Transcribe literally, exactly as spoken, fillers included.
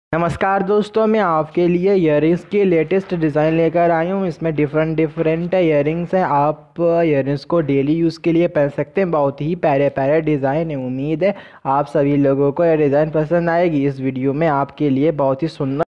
नमस्कार दोस्तों, मैं आपके लिए ईयरिंग्स की लेटेस्ट डिज़ाइन लेकर आई हूँ। इसमें डिफरेंट डिफरेंट ईयरिंग्स हैं। आप ईयरिंग्स को डेली यूज़ के लिए पहन सकते हैं। बहुत ही प्यारे प्यारे डिज़ाइन है। उम्मीद है आप सभी लोगों को यह डिज़ाइन पसंद आएगी। इस वीडियो में आपके लिए बहुत ही सुंदर